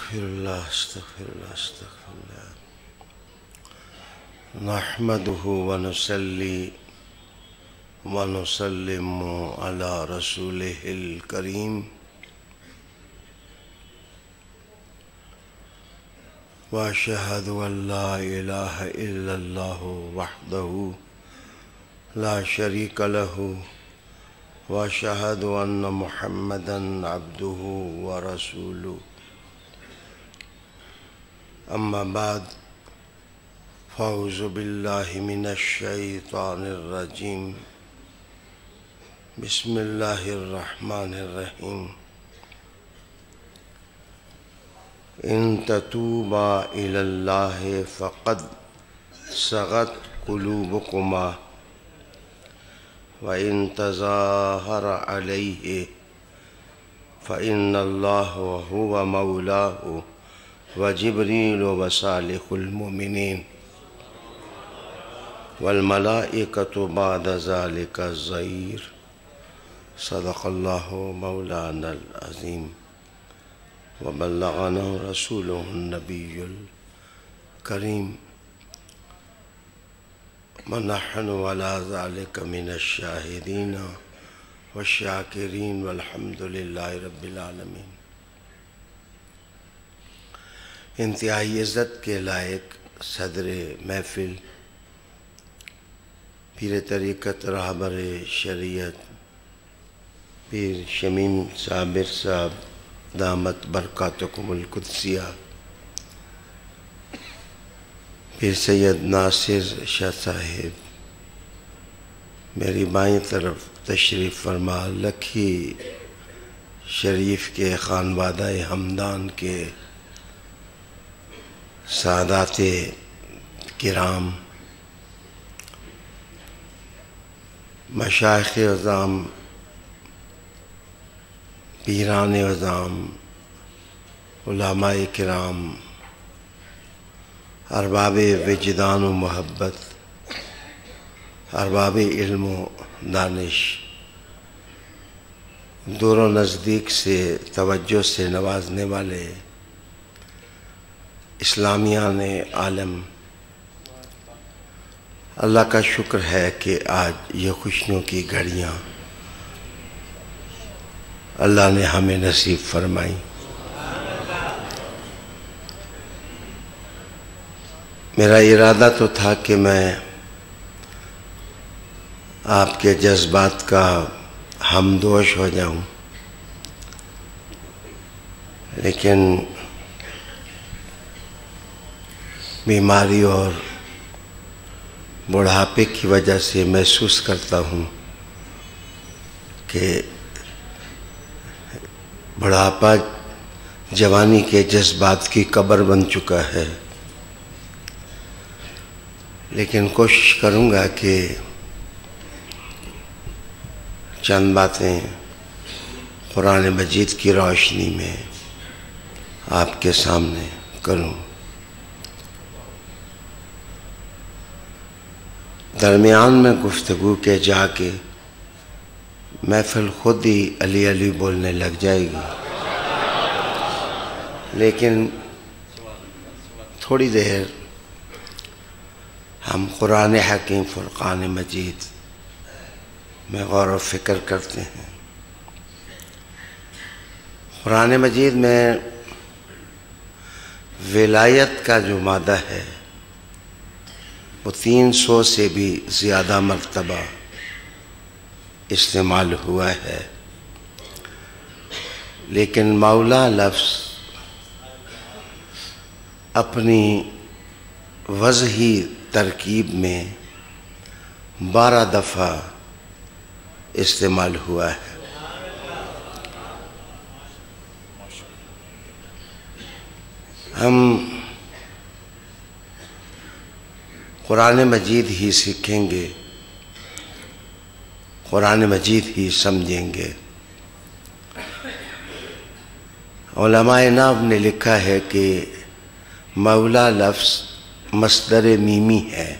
استغفر اللہ نحمده ونصلي ونسلم على رسوله الكريم واشهد ان لا اله الا الله وحده لا شريك له واشهد ان محمدا عبده ورسوله اما بعد فاعوذ باللہ من الشیطان الرجیم بسم اللہ الرحمن الرحیم ان تتوبا الی اللہ فقد صغت قلوبکما وان تظاہر علیہ فإن اللہ هو مولاه وجبریل وصالح المؤمنین والملائکۃ بعد ذلک ظہیر صدق اللہ مولانا العظیم وبلغنا رسولہ النبی الکریم ونحن علی ذلک من الشاہدین والشاکرین والحمد للہ رب العالمین۔ انتہائی عزت کے لائق صدر محفل پیر طریقت رہبر شریعت پیر شمیم صابر صاحب دامت برکاتکم القدسیہ، پیر سید ناصر شاہ صاحب میری بائیں طرف تشریف فرما، لکھی شریف کے خانوادہ ہمدان کے سادات کرام، مشائخ عظام، پیران عظام، علماء کرام، ارباب وجدان و محبت، ارباب علم و دانش، دور و نزدیک سے توجہ سے نوازنے والے اسلامیان عالم، اللہ کا شکر ہے کہ آج یہ خوشیوں کی گھڑیاں اللہ نے ہمیں نصیب فرمائی۔ میرا ارادہ تو تھا کہ میں آپ کے جذبات کا ہمدوش ہو جاؤں، لیکن بیماری اور بڑھاپے کی وجہ سے محسوس کرتا ہوں کہ بڑھاپا جوانی کے جذبات کی قبر بن چکا ہے، لیکن کوشش کروں گا کہ چند باتیں قرآن مجید کی روشنی میں آپ کے سامنے کروں۔ درمیان میں گفتگو کے جا کے محفل خود ہی علی علی بولنے لگ جائے گی، لیکن تھوڑی دیر ہم قرآن حکیم فرقان مجید میں غور و فکر کرتے ہیں۔ قرآن مجید میں ولایت کا جو مادہ ہے وہ 300 سے بھی زیادہ مرتبہ استعمال ہوا ہے، لیکن مولا لفظ اپنی وضعی ترکیب میں 12 دفعہ استعمال ہوا ہے۔ ہم قرآن مجید ہی سیکھیں گے، قرآن مجید ہی سمجھیں گے۔ علماء نحو نے لکھا ہے کہ مولا لفظ مصدر میمی ہے،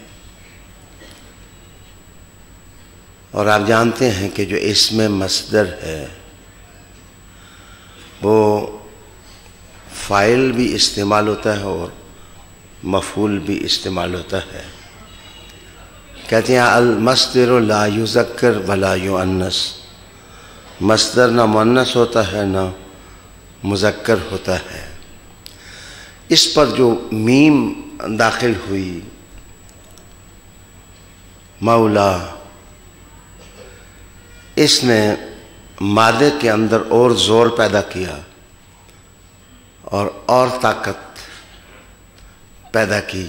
اور آپ جانتے ہیں کہ جو اسم مصدر ہے وہ فاعل بھی استعمال ہوتا ہے اور مفعول بھی استعمال ہوتا ہے. کہتے ہیں المصدر لا یذکر ولا یؤنث، مصدر نہ مؤنث ہوتا ہے نہ مذکر ہوتا ہے. اس پر جو میم داخل ہوئی مولا، اس نے مادے کے اندر اور زور پیدا کیا اور طاقت پیدا کی،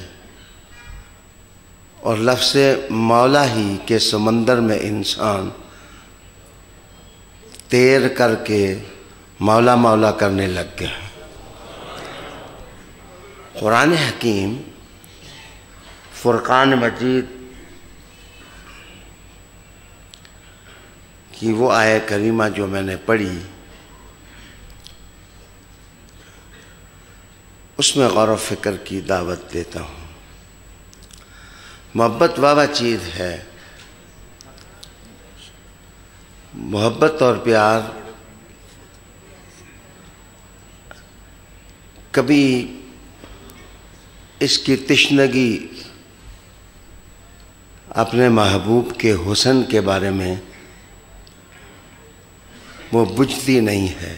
اور لفظ مولا ہی کے سمندر میں انسان تیر کر کے مولا مولا کرنے لگ گیا. قرآن حکیم فرقان مجید کی وہ آیہ کریمہ جو میں نے پڑھی، اس میں غور و فکر کی دعوت دیتا ہوں. محبت واہ چیز ہے. محبت اور پیار کبھی اس کی تشنگی اپنے محبوب کے حسن کے بارے میں وہ بجھتی نہیں ہے.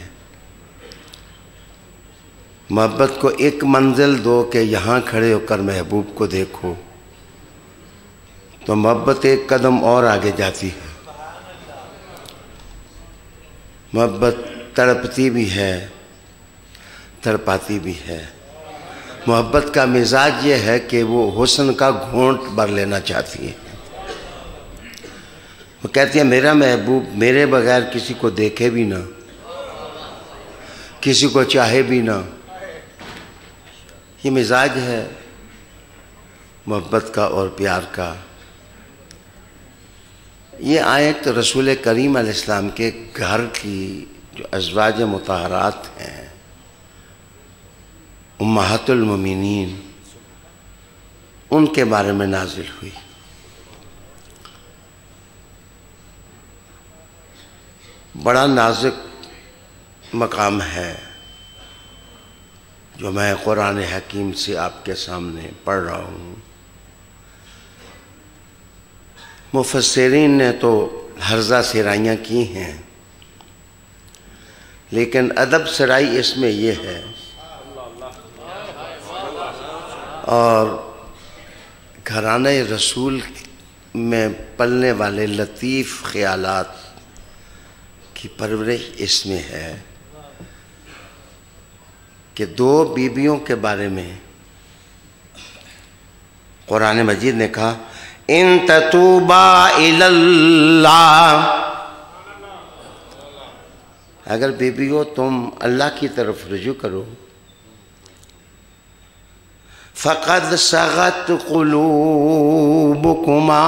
محبت کو ایک منزل دو کہ یہاں کھڑے ہو کر محبوب کو دیکھو، تو محبت ایک قدم اور آگے جاتی ہے. محبت تڑپتی بھی ہے، تڑپاتی بھی ہے. محبت کا مزاج یہ ہے کہ وہ حسن کا گھونٹ بھر لینا چاہتی ہے. وہ کہتی ہے میرا محبوب میرے بغیر کسی کو دیکھے بھی نہ، کسی کو چاہے بھی نہ. یہ مزاج ہے محبت کا اور پیار کا. یہ آیت رسول کریم علیہ السلام کے گھر کی جو ازواج مطہرات ہیں، امہات المومنین، ان کے بارے میں نازل ہوئی. بڑا نازک مقام ہے جو میں قرآن حکیم سے آپ کے سامنے پڑھ رہا ہوں. مفسرین نے تو ہرزہ سرائیاں کی ہیں، لیکن ادب سرائی اس میں یہ ہے، اور گھرانہ رسول میں پلنے والے لطیف خیالات کی پرورش اس میں ہے کہ دو بیویوں کے بارے میں قرآن مجید نے کہا ان تتوبا الی اللہ، اگر بیویوں تم اللہ کی طرف رجوع کرو، فقد صغت قلوبکما،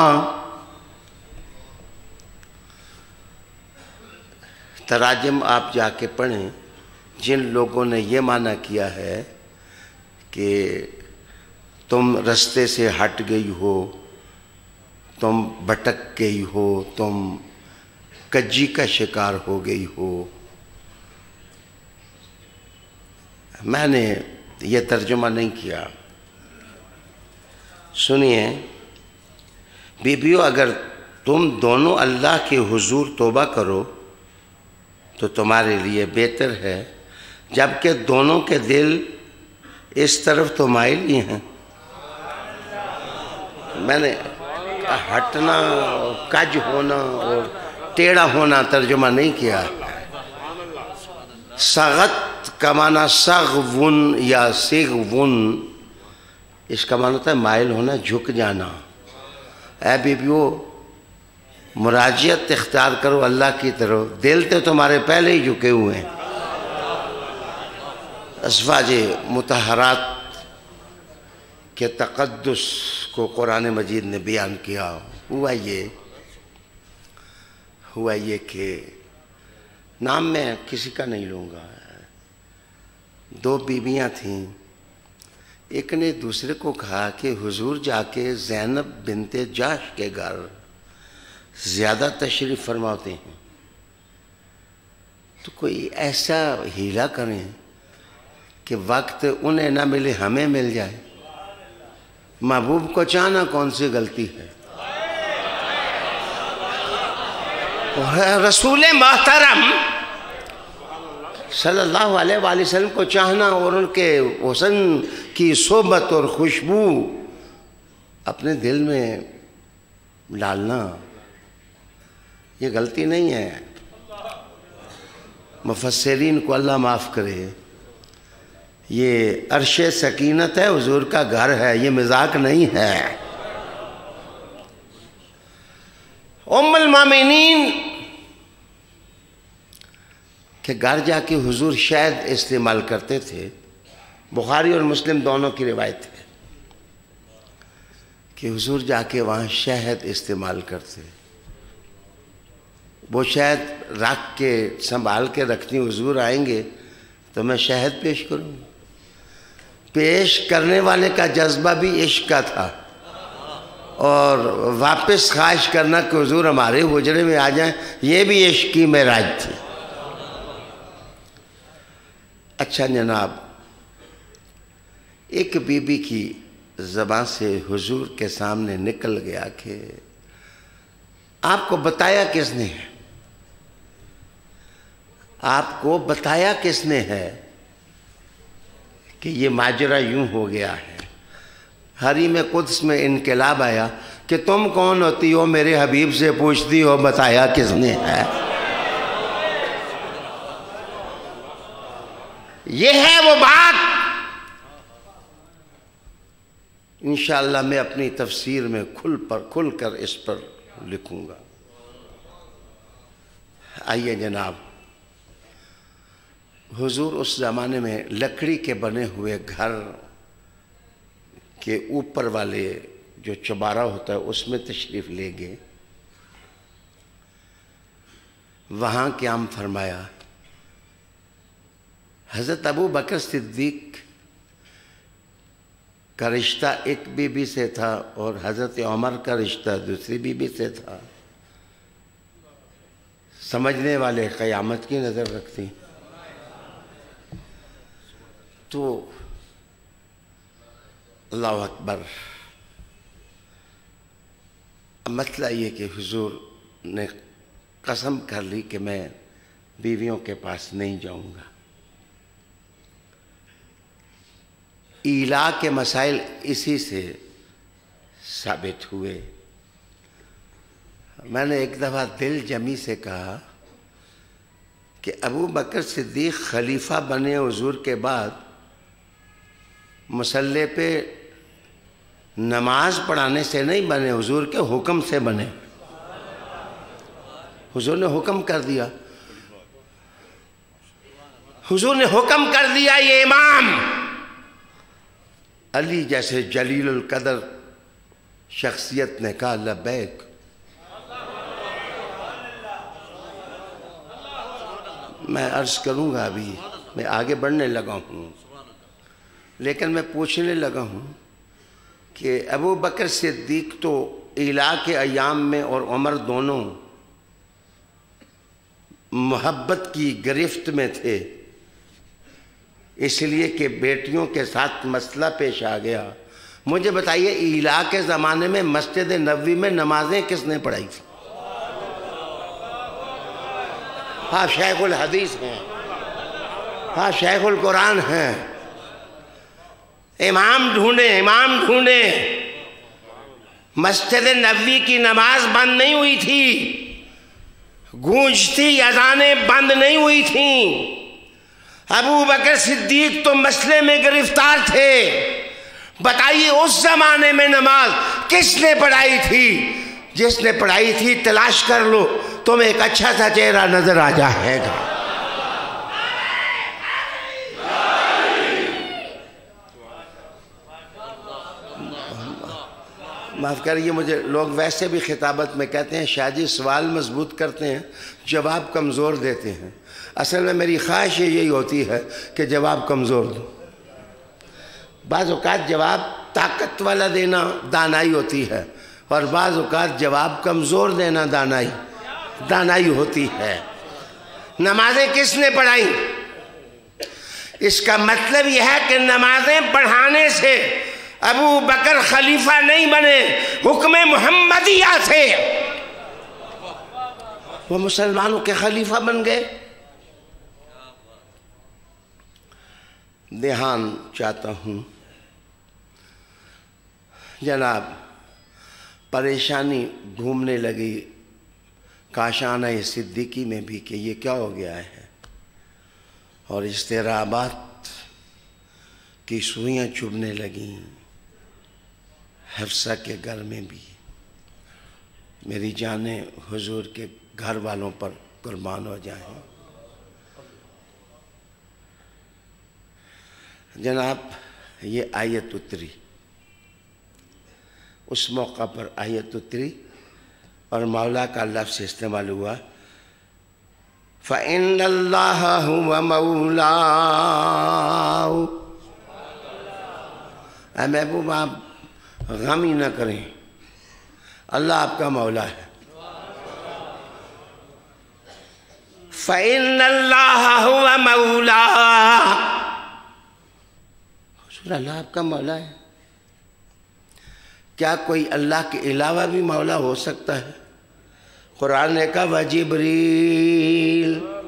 تراجم آپ جا کے پڑھیں. جن لوگوں نے یہ معنی کیا ہے کہ تم رستے سے ہٹ گئی ہو، تم بھٹک گئی ہو، تم کجی کا شکار ہو گئی ہو، میں نے یہ ترجمہ نہیں کیا. سنیے، بیویوں اگر تم دونوں اللہ کے حضور توبہ کرو تو تمہارے لیے بہتر ہے، جبکہ دونوں کے دل اس طرف تو مائل ہی ہیں. میں نے ہٹنا، کج ہونا اور ٹیڑھا ہونا ترجمہ نہیں کیا. سغت کا معنی سغون یا سغون، اس کا معنی ہوتا ہے مائل ہونا، جھک جانا. اے بیویوں مراجعت اختیار کرو اللہ کی طرف، دل تو تمہارے پہلے ہی جھکے ہوئے ہیں. ازواج مطہرات کے تقدس کو قرآن مجید نے بیان کیا. ہوا یہ کہ نام میں کسی کا نہیں لوں گا. دو بیویاں تھیں، ایک نے دوسرے کو کہا کہ حضور جا کے زینب بنت جاش کے گھر زیادہ تشریف فرماتے ہیں، تو کوئی ایسا ہیلا کریں کہ وقت انہیں نہ ملے ہمیں مل جائے؟ محبوب کو چاہنا کون سی غلطی ہے؟ رسول محترم صلی اللہ علیہ وآلہ وسلم کو چاہنا اور ان کے حسن کی صحبت اور خوشبو اپنے دل میں ڈالنا یہ غلطی نہیں ہے۔ مفسرین کو اللہ معاف کرے، یہ عرش سکینت ہے، حضور کا گھر ہے، یہ مذاق نہیں ہے۔ ام المومنین کہ گھر جا کے حضور شہد استعمال کرتے تھے، بخاری اور مسلم دونوں کی روایت ہے کہ حضور جا کے وہاں شہد استعمال کرتے، وہ شہد رکھ کے سنبھال کے رکھتی، حضور آئیں گے تو میں شہد پیش کروں گا۔ پیش کرنے والے کا جذبہ بھی عشق کا تھا، اور واپس خواہش کرنا کہ حضور ہمارے حجرے میں آ جائیں، یہ بھی عشق کی معراج تھی۔ اچھا جناب، ایک بی بی کی زبان سے حضور کے سامنے نکل گیا کہ آپ کو بتایا کس نے ہے؟ آپ کو بتایا کس نے ہے کہ یہ ماجرا یوں ہو گیا ہے؟ حریم قدس میں انقلاب آیا کہ تم کون ہوتی ہو میرے حبیب سے پوچھتی ہو بتایا کس نے ہے؟ یہ ہے وہ بات۔ انشاءاللہ میں اپنی تفسیر میں کھل کر اس پر لکھوں گا۔ آئیے جناب، حضور اس زمانے میں لکڑی کے بنے ہوئے گھر کے اوپر والے جو چبارہ ہوتا ہے اس میں تشریف لے گئے۔ وہاں قیام فرمایا۔ حضرت ابو بکر صدیق کا رشتہ ایک بی بی سے تھا اور حضرت عمر کا رشتہ دوسری بی بی سے تھا۔ سمجھنے والے قیامت کی نظر رکھتی۔ تو اللہ اکبر، مسئلہ یہ کہ حضور نے قسم کر لی کہ میں بیویوں کے پاس نہیں جاؤں گا۔ ایلا کے مسائل اسی سے ثابت ہوئے۔ میں نے ایک دفعہ دل جمی سے کہا کہ ابو بکر صدیق خلیفہ بنے حضور کے بعد مصلی پہ نماز پڑھانے سے نہیں بنے، حضور کے حکم سے بنے۔ حضور نے حکم کر دیا، حضور نے حکم کر دیا، یہ امام علی جیسے جلیل القدر شخصیت نے کہا لبیک۔ میں عرض کروں گا، ابھی میں آگے بڑھنے لگا ہوں، لیکن میں پوچھنے لگا ہوں کہ ابو بکر صدیق تو ایلا کے ایام میں اور عمر دونوں محبت کی گرفت میں تھے، اس لیے کہ بیٹیوں کے ساتھ مسئلہ پیش آ گیا۔ مجھے بتائیے ایلا کے زمانے میں مسجد نبوی میں نمازیں کس نے پڑھائی تھی؟ ہاں شیخ الحدیث ہیں، ہاں شیخ القرآن ہیں، امام ڈھونڈیں، امام ڈھونڈیں۔ مسجد نبوی کی نماز بند نہیں ہوئی تھی، گونجتی اذانیں بند نہیں ہوئی تھیں۔ ابو بکر صدیق تو مسئلے میں گرفتار تھے۔ بتائیے اس زمانے میں نماز کس نے پڑھائی تھی؟ جس نے پڑھائی تھی تلاش کر لو، تمہیں ایک اچھا سا چہرہ نظر آ جائے گا۔ معاف کریے، مجھے لوگ ویسے بھی خطابت میں کہتے ہیں شاہ جی سوال مضبوط کرتے ہیں، جواب کمزور دیتے ہیں۔ اصل میں میری خواہش یہی ہوتی ہے کہ جواب کمزور دو۔ بعض اوقات جواب طاقت والا دینا دانائی ہوتی ہے، اور بعض اوقات جواب کمزور دینا دانائی ہوتی ہے۔ نمازیں کس نے پڑھائیں؟ اس کا مطلب یہ ہے کہ نمازیں پڑھانے سے ابو بکر خلیفہ نہیں بنے، حکم محمدیہ سے وہ مسلمانوں کے خلیفہ بن گئے۔ دھیان چاہتا ہوں جناب، پریشانی گھومنے لگی کاشانہ صدیقی میں بھی کہ یہ کیا ہو گیا ہے، اور اضطرابات کی سوئیاں چبھنے لگیں حفصہ کے گھر میں بھی۔ میری جانیں حضور کے گھر والوں پر قربان ہو جائیں۔ جناب یہ آیت اتری، اس موقع پر آیت اتری اور مولا کا لفظ استعمال ہوا، فَإِنَّ اللَّهَ هُوَ مَوْلَاهُ۔ اے محبوب آپ غم ہی نہ کریں، اللہ آپ کا مولا ہے۔ فَإِنَّ اللَّهَ هُوَ مَوْلَاهُ، حضور اللہ آپ کا مولا ہے۔ کیا کوئی اللہ کے علاوہ بھی مولا ہو سکتا ہے؟ قرآن نے کہا وَجِبْرِیل،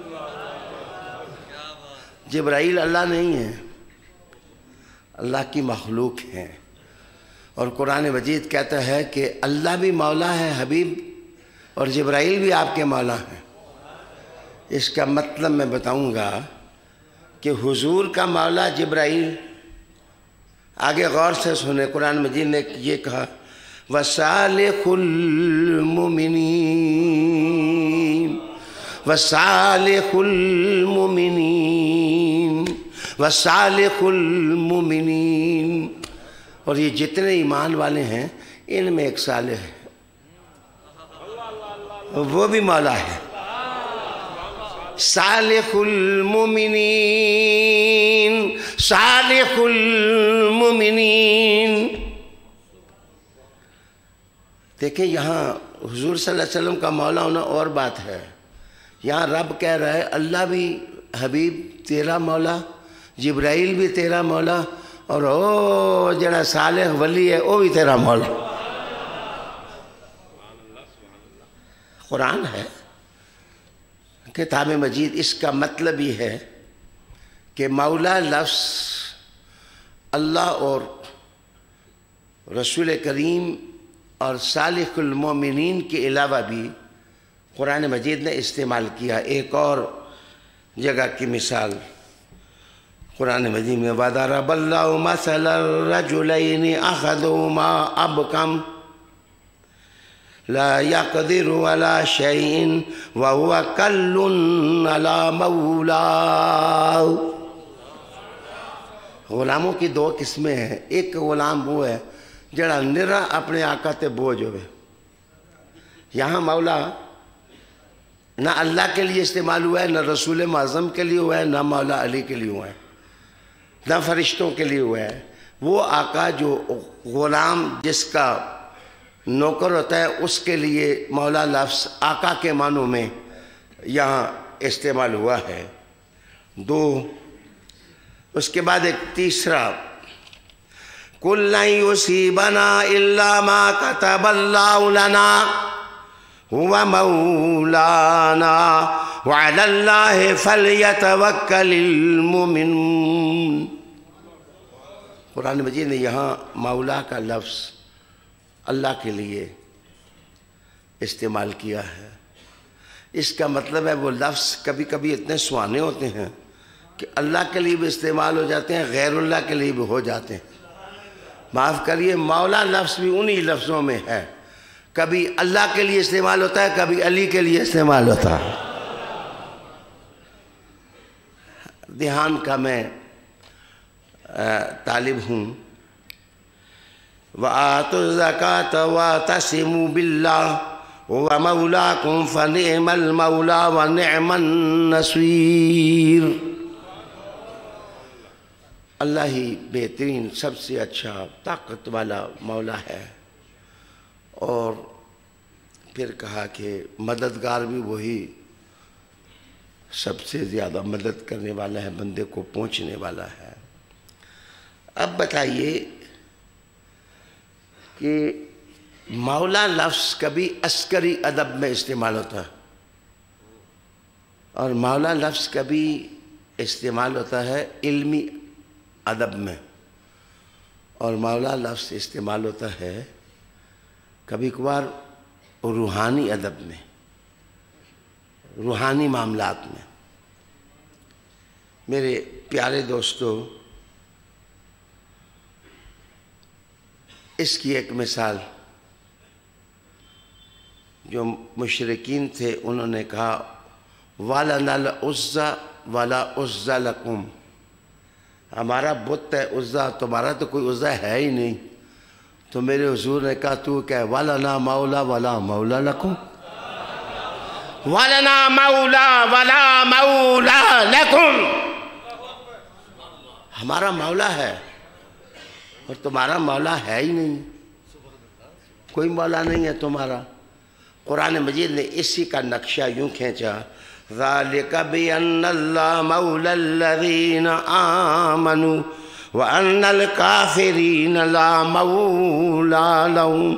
جبرائیل اللہ نہیں ہے، اللہ کی مخلوق ہے۔ اور قرآن مجید کہتا ہے کہ اللہ بھی مولا ہے حبیب، اور جبرائیل بھی آپ کے مولا ہیں۔ اس کا مطلب میں بتاؤں گا کہ حضور کا مولا جبرائیل، آگے غور سے سنیں، قرآن مجید نے یہ کہا وَصَالِحُ الْمُؤْمِنِينَ، وَصَالِحُ الْمُؤْمِنِينَ، وَصَالِحُ الْمُؤْمِنِينَ، اور یہ جتنے ایمان والے ہیں ان میں ایک صالح ہے، وہ بھی مولا ہے۔ صالح المؤمنین، صالح المؤمنین۔ دیکھیں یہاں حضور صلی اللہ علیہ وسلم کا مولا ہونا اور بات ہے، یہاں رب کہہ رہا ہے اللہ بھی حبیب تیرا مولا، جبرائیل بھی تیرا مولا، اور او جڑا صالح ولی ہے وہ بھی تیرا مولا۔ قرآن ہے، کتاب مجید۔ اس کا مطلب یہ ہے کہ مولا لفظ اللہ اور رسول کریم اور صالح المومنین کے علاوہ بھی قرآن مجید نے استعمال کیا۔ ایک اور جگہ کی مثال قرآن مجید میں وَضَرَبَ اللَّهُ مَثَلَ الرَّجُلَيْنِ أَحَدُهُمَا أَبْكَمُ لا يقدر على شيء وهو كل على مولاه۔ غلاموں کی دو قسمیں ہیں، ایک غلام وہ ہے جڑا نرا اپنے آقا تے بوجھ ہوئے۔ یہاں مولا نہ اللہ کے لیے استعمال ہوا ہے، نہ رسول معظم کے لیے ہوا ہے، نہ مولا علی کے لیے ہوا ہے، نہ فرشتوں کے لیے ہوا ہے۔ وہ آقا جو غلام جس کا نوکر ہوتا ہے اس کے لیے مولا لفظ آقا کے معنوں میں یہاں استعمال ہوا ہے۔ دو، اس کے بعد ایک تیسرا، قُلْ لَن يُصِيبَنَا إِلَّا مَا كَتَبَ اللَّهُ لَنَا هُوَ مَوْلَانَا وَعَلَى اللَّهِ فَلْيَتَوَكَّلِ الْمُؤْمِنُونَ۔ قرآن مجید نے یہاں مولا کا لفظ اللہ کے لیے استعمال کیا ہے۔ اس کا مطلب ہے وہ لفظ کبھی کبھی اتنے سہانے ہوتے ہیں کہ اللہ کے لیے بھی استعمال ہو جاتے ہیں، غیر اللہ کے لیے بھی ہو جاتے ہیں۔ معاف کریے، مولا لفظ بھی انہی لفظوں میں ہے، کبھی اللہ کے لیے استعمال ہوتا ہے، کبھی علی کے لیے استعمال ہوتا ہے۔ دھیان کا میں طالب ہوں۔ وَآتُوا الزَّكَاةَ وَاعْتَصِمُوا بِاللَّهِ هُوَ مَوْلَاكُمْ فَنِعْمَ الْمَوْلَى وَنِعْمَ النَّصِيرُ۔ اللہ ہی بہترین، سب سے اچھا، طاقت والا مولا ہے۔ اور پھر کہا کہ مددگار بھی وہی سب سے زیادہ مدد کرنے والا ہے، بندے کو پہنچنے والا ہے۔ اب بتائیے کہ مولا لفظ کبھی عسکری ادب میں استعمال ہوتا ہے اور مولا لفظ کبھی استعمال ہوتا ہے علمی ادب میں، اور مولا لفظ استعمال ہوتا ہے کبھی کبھار روحانی ادب میں، روحانی معاملات میں۔ میرے پیارے دوستو، اس کی ایک مثال، جو مشرکین تھے انہوں نے کہا وَلَنَا الْعُزَّى وَلَا عُزَّى لَكُمْ، ہمارا بت ہے عزا، تمہارا تو کوئی عزا ہے ہی نہیں۔ تو میرے حضور نے کہا تو کیا وَلَنَا مَوْلَى وَلَا مَوْلَى لَكُمْ، وَلَنَا مَوْلَى وَلَا مَوْلَى لَكُمْ، ہمارا مولا ہے اور تمہارا مولا ہے ہی نہیں، کوئی مولا نہیں ہے تمہارا۔ قرآن مجید نے اسی کا نقشہ یوں کھینچا ذَلِكَ بِأَنَّ اللَّهَ مَوْلَى الَّذِينَ آمَنُوا وَأَنَّ الْكَافِرِينَ لَا مَوْلَى لَهُمْ،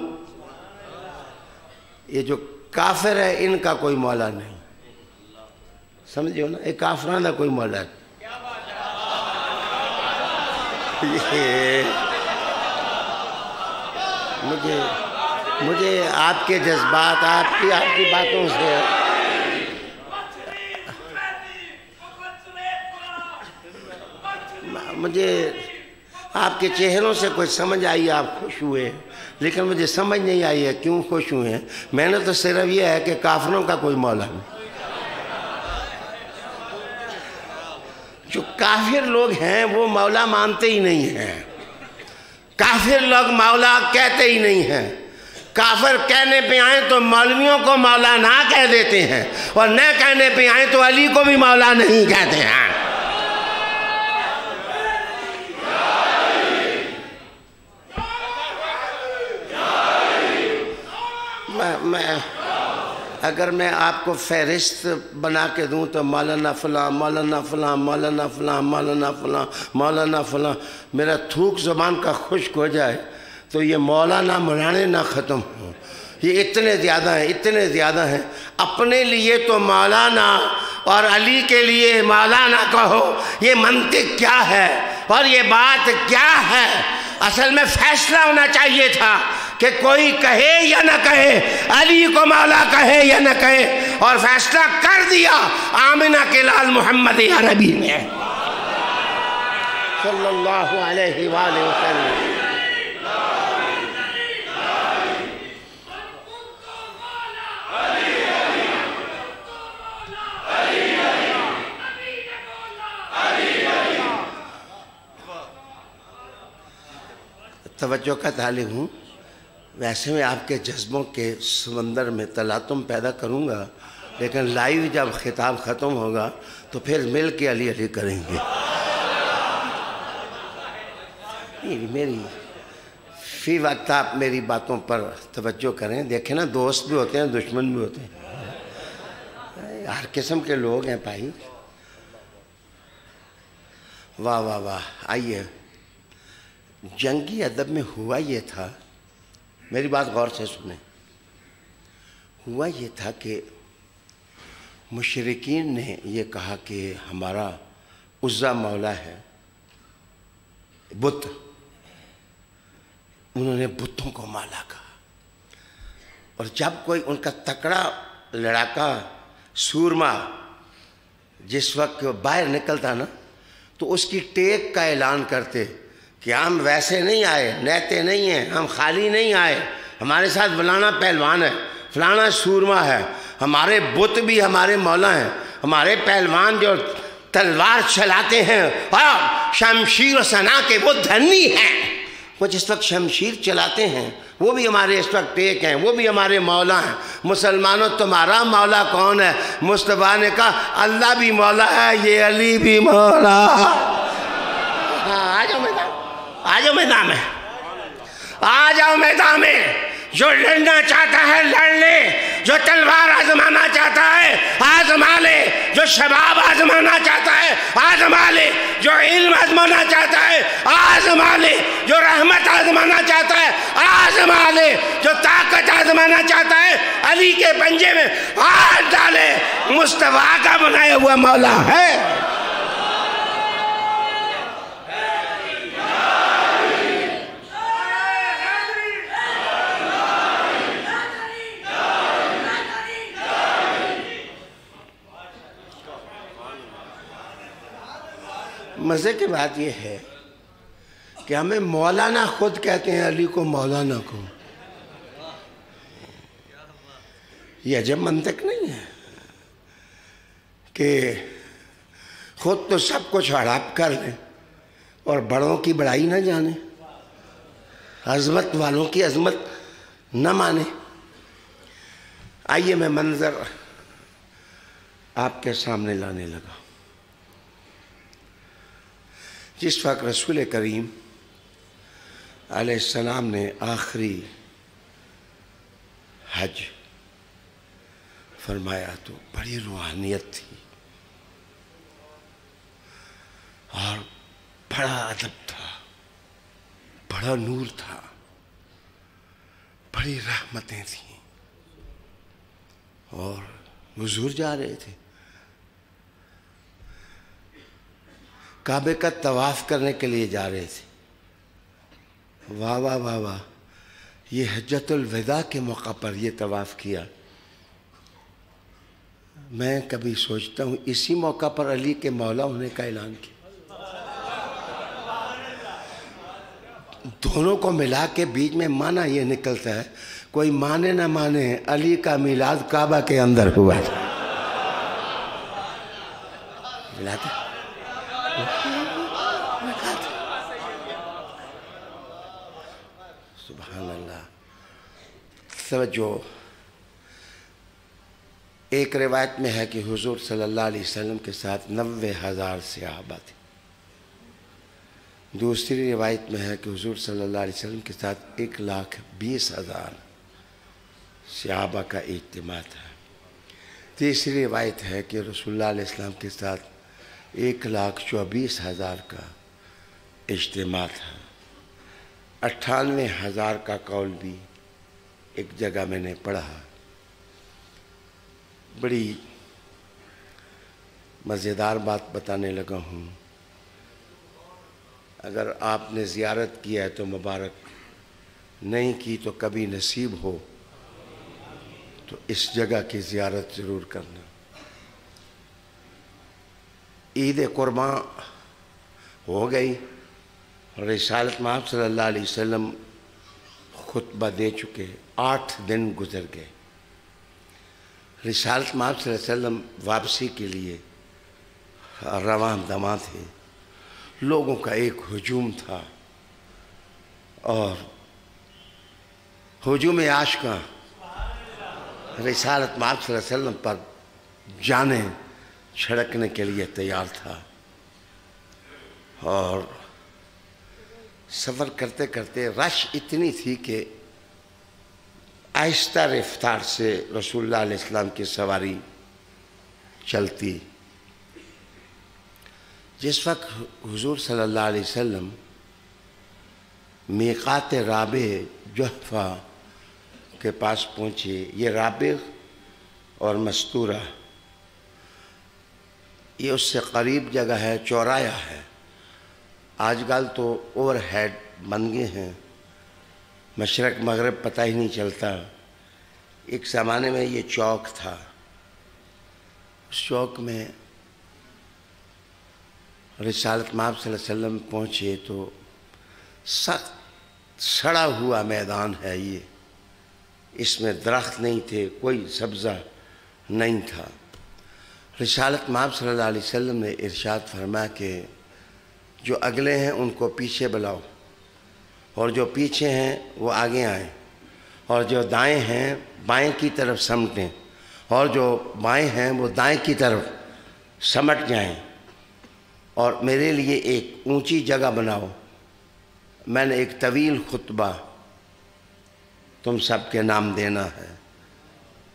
یہ جو کافر ہے ان کا کوئی مولا نہیں، سمجھو نا، یہ کافران کا کوئی مولا نہیں۔ مجھے آپ کے جذبات، آپ کی باتوں سے مجھے آپ کے چہروں سے کچھ سمجھ آئی، آپ خوش ہوئے، لیکن مجھے سمجھ نہیں آئی ہے کیوں خوش ہوئے ہیں۔ میں نے تو صرف یہ ہے کہ کافروں کا کوئی مولا نہیں۔ جو کافر لوگ ہیں وہ مولا مانتے ہی نہیں ہیں، کافر لوگ مولا کہتے ہی نہیں ہیں۔ کافر کہنے پہ آئیں تو مولویوں کو مولا نہ کہہ دیتے ہیں، اور نہ کہنے پہ آئیں تو علی کو بھی مولا نہیں کہتے ہیں۔ اگر میں آپ کو فہرست بنا کے دوں تو مولانا فلاں، مولانا فلاں، مولانا فلاں، مولانا فلاں، مولانا فلاں، میرا تھوک زبان کا خشک ہو جائے تو یہ مولانا مولانے نہ ختم ہوں۔ یہ اتنے زیادہ ہیں، اتنے زیادہ ہیں۔ اپنے لیے تو مولانا اور علی کے لیے مولانا کہو، یہ منطق کیا ہے اور یہ بات کیا ہے؟ اصل میں فیصلہ ہونا چاہیے تھا کہ کوئی کہے یا نہ کہے، علی کو مولا کہے یا نہ کہے، اور فیصلہ کر دیا آمنہ کے لال محمد عربی نے صلی اللہ علیہ وآلہ وسلم۔ توجہ کا طالب ہوں، ویسے میں آپ کے جذبوں کے سمندر میں تلاطم پیدا کروں گا، لیکن لائیو جب خطاب ختم ہوگا تو پھر مل کے علی علی کریں گے۔ میری فی وقت آپ میری باتوں پر توجہ کریں۔ دیکھیں نا، دوست بھی ہوتے ہیں، دشمن بھی ہوتے ہیں، ہر قسم کے لوگ ہیں بھائی۔ واہ واہ واہ۔ آئیے، جنگی ادب میں ہوا یہ تھا، میری بات غور سے سنیں، ہوا یہ تھا کہ مشرکین نے یہ کہا کہ ہمارا عزا مولا ہے، بت، انہوں نے بتوں کو مولا کہا۔ اور جب کوئی ان کا تکڑا لڑاکا سورما جس وقت باہر نکلتا نا تو اس کی ٹیک کا اعلان کرتے کہ ہم ویسے نہیں آئے، نیتے نہیں ہیں، ہم خالی نہیں آئے، ہمارے ساتھ فلانا پہلوان ہے، فلانا سورما ہے، ہمارے بت بھی ہمارے مولا ہیں، ہمارے پہلوان جو تلوار چلاتے ہیں اور شمشیر و سنا کے وہ دھنی ہیں، وہ جس وقت شمشیر چلاتے ہیں وہ بھی ہمارے اس وقت ٹیک ہیں، وہ بھی ہمارے مولا ہیں۔ مسلمانوں تمہارا مولا کون ہے؟ مصطفیٰ نے کہا اللہ بھی مولا ہے، یہ علی بھی مولا۔ آ جاؤ میدان، آ جاؤ میدان میں، آ جاؤ میدان میں، جو لڑنا چاہتا ہے لڑ لے، جو تلوار آزمانا چاہتا ہے آزما لے، جو شباب آزمانا چاہتا ہے آزما لے، جو علم آزمانا چاہتا ہے آزما لے، جو رحمت آزمانا چاہتا ہے آزما لے، جو طاقت آزمانا چاہتا ہے علی کے پنجے میں ہاتھ ڈالے، مصطفیٰ کا بنایا ہوا مولا ہے۔ مزے کی بات یہ ہے کہ ہمیں مولانا خود کہتے ہیں علی کو مولانا کو، یہ عجب منطق نہیں ہے کہ خود تو سب کچھ ہڑپ کر لیں اور بڑوں کی بڑائی نہ جانے، عظمت والوں کی عظمت نہ مانے۔ آئیے میں منظر آپ کے سامنے لانے لگا۔ جس وقت رسول کریم علیہ السلام نے آخری حج فرمایا تو بڑی روحانیت تھی اور بڑا ادب تھا، بڑا نور تھا، بڑی رحمتیں تھیں، اور حضور جا رہے تھے کعبے کا طواف کرنے کے لیے جا رہے تھے۔ واہ واہ واہ واہ، یہ حجۃ الوداع کے موقع پر یہ طواف کیا۔ میں کبھی سوچتا ہوں اسی موقع پر علی کے مولا ہونے کا اعلان کیا۔ دونوں کو ملا کے بیچ میں معنی یہ نکلتا ہے، کوئی مانے نہ مانے علی کا میلاد کعبہ کے اندر ہوا تھا۔ سبحان اللہ۔ توجہ، ایک روایت میں ہے کہ حضور صلی اللہ علیہ وسلم کے ساتھ 90,000 صحابہ تھے۔ دوسری روایت میں ہے کہ حضور صلی اللہ علیہ وسلم کے ساتھ 1,20,000 صحابہ کا اجتماع تھا۔ تیسری روایت ہے کہ رسول اللہ علیہ السلام کے ساتھ 1,24,000 کا اجتماع تھا۔ 98,000 کا قول بھی ایک جگہ میں نے پڑھا۔ بڑی مزیدار بات بتانے لگا ہوں، اگر آپ نے زیارت کی ہے تو مبارک، نہیں کی تو کبھی نصیب ہو تو اس جگہ کی زیارت ضرور کرنا۔ عید قرباں ہو گئی، رسالت مآب صلی اللہ علیہ وسلم خطبہ دے چکے، 8 دن گزر گئے۔ رسالت مآب صلی اللہ علیہ وسلم واپسی کے لیے رواں دواں تھے۔ لوگوں کا ایک ہجوم تھا، اور ہجوم عاشقاں رسالت مآب صلی اللہ علیہ وسلم پر جانیں چھڑکنے کے لیے تیار تھا، اور سفر کرتے کرتے رش اتنی تھی کہ آہستہ رفتار سے رسول اللہ علیہ السلام کی سواری چلتی۔ جس وقت حضور صلی اللہ علیہ وسلم میقات رابغ جحفہ کے پاس پہنچے، یہ رابغ اور مستورہ، یہ اس سے قریب جگہ ہے، چورایا ہے۔ آج کل تو اوور ہیڈ بن گئے ہیں، مشرق مغرب پتہ ہی نہیں چلتا۔ ایک زمانے میں یہ چوک تھا، اس چوک میں رسالت مآب صلی اللہ علیہ وسلم پہنچے تو سخت سڑا ہوا میدان ہے یہ، اس میں درخت نہیں تھے، کوئی سبزہ نہیں تھا۔ رسالت مآب صلی اللہ علیہ وسلم نے ارشاد فرمایا کہ جو اگلے ہیں ان کو پیچھے بلاؤ، اور جو پیچھے ہیں وہ آگے آئیں، اور جو دائیں ہیں بائیں کی طرف سمٹیں، اور جو بائیں ہیں وہ دائیں کی طرف سمٹ جائیں، اور میرے لیے ایک اونچی جگہ بناؤ، میں نے ایک طویل خطبہ تم سب کے نام دینا ہے۔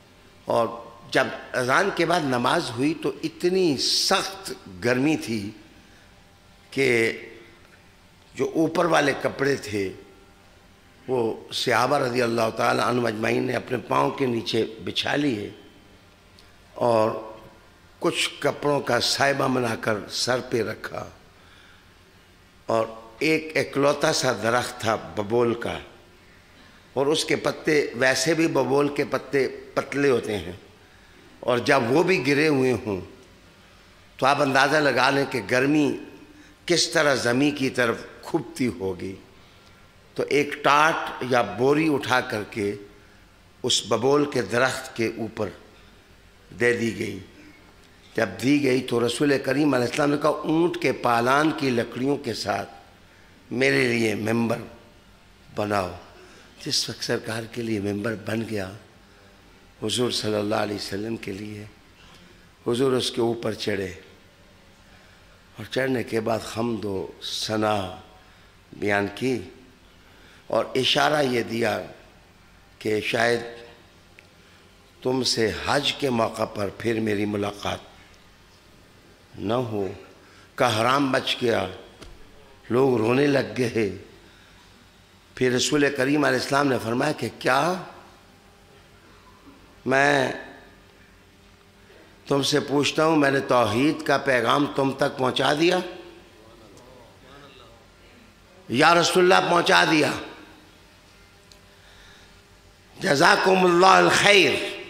اور جب اذان کے بعد نماز ہوئی تو اتنی سخت گرمی تھی کہ جو اوپر والے کپڑے تھے وہ صحابہ رضی اللہ تعالی عنہم اجمعین نے اپنے پاؤں کے نیچے بچھا لیے اور کچھ کپڑوں کا سائبہ بنا کر سر پہ رکھا، اور ایک اکلوتا سا درخت تھا ببول کا، اور اس کے پتے ویسے بھی ببول کے پتے پتلے ہوتے ہیں، اور جب وہ بھی گرے ہوئے ہوں تو آپ اندازہ لگا لیں کہ گرمی کس طرح زمین کی طرف کھبتی ہوگی۔ تو ایک ٹاٹ یا بوری اٹھا کر کے اس ببول کے درخت کے اوپر دے دی گئی۔ جب دی گئی تو رسول کریم علیہ السلام نے کہا اونٹ کے پالان کی لکڑیوں کے ساتھ میرے لیے ممبر بناؤ۔ جس وقت سرکار کے لیے ممبر بن گیا حضور صلی اللہ علیہ وسلم کے لیے، حضور اس کے اوپر چڑھے، اور چڑھنے کے بعد حمد و ثنا بیان کی اور اشارہ یہ دیا کہ شاید تم سے حج کے موقع پر پھر میری ملاقات نہ ہو۔ کا حرام بچ گیا، لوگ رونے لگ گئے۔ پھر رسول کریم علیہ السلام نے فرمایا کہ کیا میں تم سے پوچھتا ہوں میں نے توحید کا پیغام تم تک پہنچا دیا؟ یا رسول اللہ پہنچا دیا۔ جزاکم اللہ الخیر۔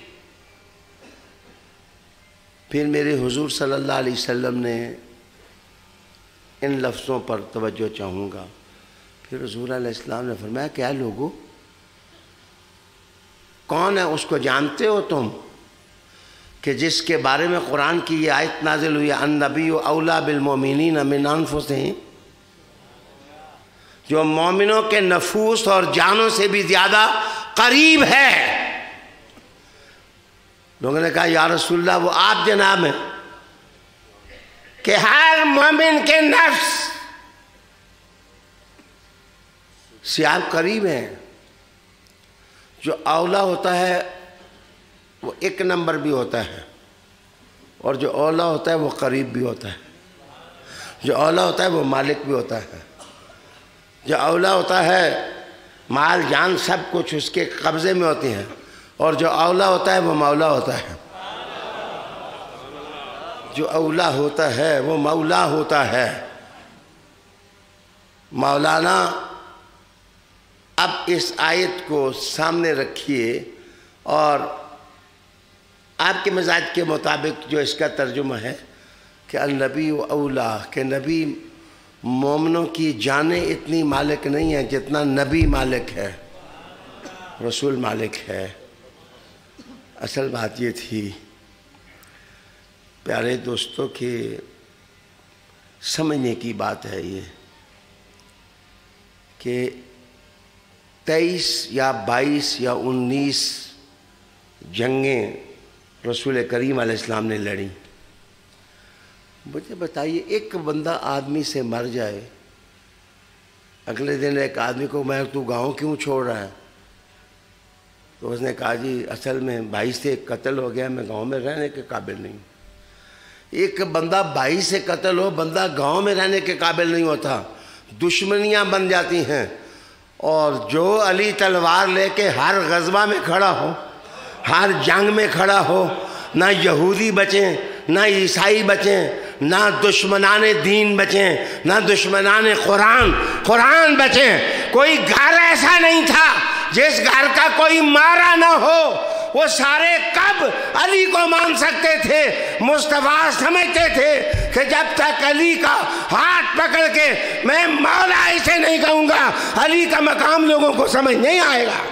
پھر میرے حضور صلی اللہ علیہ وسلم نے ان لفظوں پر توجہ چاہوں گا۔ پھر حضور علیہ السلام نے فرمایا کیا لوگو، کون ہے اس کو جانتے ہو تم کہ جس کے بارے میں قرآن کی یہ آیت نازل ہوئی النبی اولیٰ بالمؤمنین من انفسہم، جو مومنوں کے نفوس اور جانوں سے بھی زیادہ قریب ہے۔ لوگوں نے کہا یا رسول اللہ وہ آپ جناب ہیں کہ ہر مومن کے نفس سے آپ قریب ہیں۔ جو اولا ہوتا ہے وہ ایک نمبر بھی ہوتا ہے، اور جو اولا ہوتا ہے وہ قریب بھی ہوتا ہے۔ جو اولا ہوتا ہے وہ مالک بھی ہوتا ہے۔ جو اولا ہوتا ہے مال جان سب کچھ اس کے قبضے میں ہوتی ہیں، اور جو اولا ہوتا ہے وہ مولا ہوتا ہے۔ جو اولا ہوتا ہے وہ مولا ہوتا ہے۔ مولانا اب اس آیت کو سامنے رکھیے اور آپ کے مزاج کے مطابق جو اس کا ترجمہ ہے کہ النبی و اولا، کہ نبی مومنوں کی جانیں اتنی مالک نہیں ہیں جتنا نبی مالک ہے، رسول مالک ہے۔ اصل بات یہ تھی پیارے دوستوں کہ سمجھنے کی بات ہے یہ کہ 23 یا 22 یا 19 جنگیں رسول کریم علیہ السلام نے لڑیں۔ مجھے بتائیے ایک بندہ آدمی سے مر جائے، اگلے دن ایک آدمی کو میں تو گاؤں کیوں چھوڑ رہا ہے؟ تو اس نے کہا جی اصل میں 22 سے ایک قتل ہو گیا، میں گاؤں میں رہنے کے قابل نہیں۔ ایک بندہ 22 سے قتل ہو، بندہ گاؤں میں رہنے کے قابل نہیں ہوتا، دشمنیاں بن جاتی ہیں۔ اور جو علی تلوار لے کے ہر غزوہ میں کھڑا ہو، ہر جنگ میں کھڑا ہو، نہ یہودی بچیں نہ عیسائی بچیں، نہ دشمنان دین بچیں، نہ دشمنان قرآن بچیں۔ کوئی گھر ایسا نہیں تھا جس گھر کا کوئی مارا نہ ہو۔ وہ سارے کب علی کو مان سکتے تھے؟ مصطفیٰ سمجھتے تھے کہ جب تک علی کا ہاتھ پکڑ کے میں مولا اسے نہیں کہوں گا، علی کا مقام لوگوں کو سمجھ نہیں آئے گا۔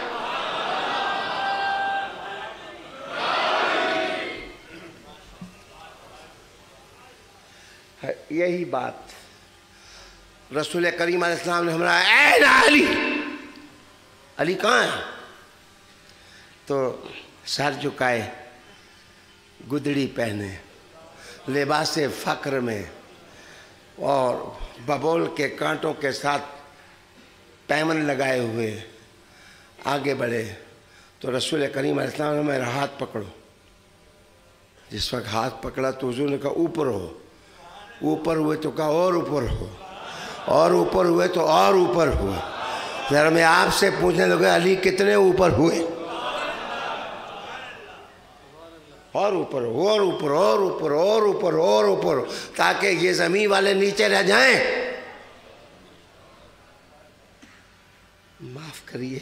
یہی بات رسول کریم علیہ السلام نے ہمارا اے علی، علی کہاں ہے؟ تو سر جھکائے، گدڑی پہنے، لباس فقر میں اور ببول کے کانٹوں کے ساتھ پیمن لگائے ہوئے آگے بڑھے۔ تو رسول کریم علیہ السلام نے میرا ہاتھ پکڑو، جس وقت ہاتھ پکڑا تو حضور نے کہا اوپر ہو، اوپر ہوئے تو کہا اور اوپر ہو، اور اوپر ہوئے تو اور اوپر ہوئے۔ ذرا میں آپ سے پوچھنے لگا علی کتنے اوپر ہوئے؟ اور اوپر ہو، اور اوپر، اور اوپر، اور اوپر، اور اوپر، تاکہ یہ زمین والے نیچے رہ جائیں۔ معاف کریے،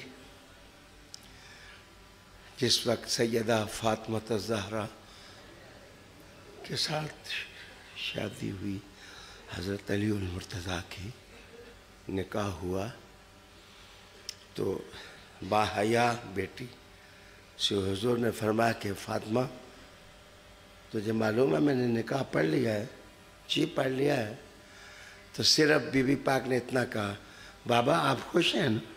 جس وقت سیدہ فاطمہ الزہرا کے ساتھ شادی ہوئی، حضرت علی المرتضیٰ کی نکاح ہوا، تو باحیا بیٹی سے حضور نے فرمایا کہ فاطمہ تجھے معلوم ہے میں نے نکاح پڑھ لیا ہے؟ جی پڑھ لیا ہے۔ تو صرف بی بی پاک نے اتنا کہا بابا آپ خوش ہیں نا؟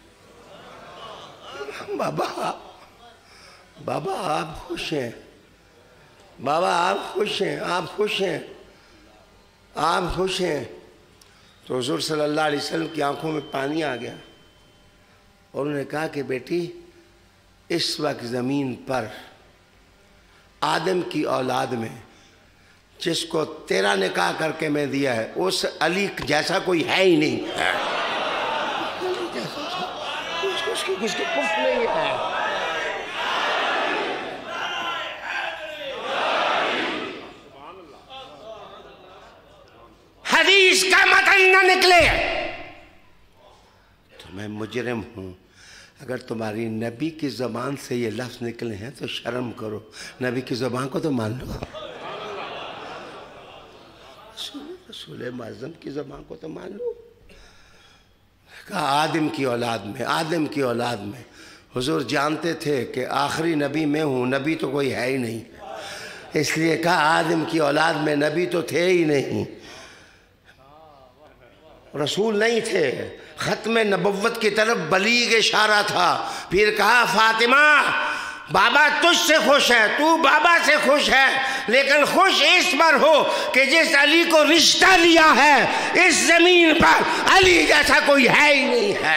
بابا آپ خوش ہیں؟ بابا آپ خوش ہیں؟ آپ خوش ہیں؟ آپ خوش ہیں؟ تو حضور صلی اللہ علیہ وسلم کی آنکھوں میں پانی آ گیا اور انہوں نے کہا کہ بیٹی اس وقت زمین پر آدم کی اولاد میں جس کو تیرا نکاح کر کے میں دیا ہے اس علی جیسا کوئی ہے ہی نہیں ہے، اس کی کف نہیں ہے۔ حدیث کا متن نہ نکلے تو میں مجرم ہوں۔ اگر تمہاری نبی کی زبان سے یہ لفظ نکلے ہیں تو شرم کرو، نبی کی زبان کو تو مان لو، رسول معظم کی زبان کو تو مان لو۔ کہا آدم کی اولاد میں، آدم کی اولاد میں۔ حضور جانتے تھے کہ آخری نبی میں ہوں، نبی تو کوئی ہے ہی نہیں، اس لیے کہا آدم کی اولاد میں، نبی تو تھے ہی نہیں، رسول نہیں تھے، ختم نبوت کی طرف بلیغ اشارہ تھا۔ پھر کہا فاطمہ بابا تجھ سے خوش ہے، تو بابا سے خوش ہے، لیکن خوش اس پر ہو کہ جس علی کو رشتہ لیا ہے اس زمین پر علی جیسا کوئی ہے ہی نہیں ہے۔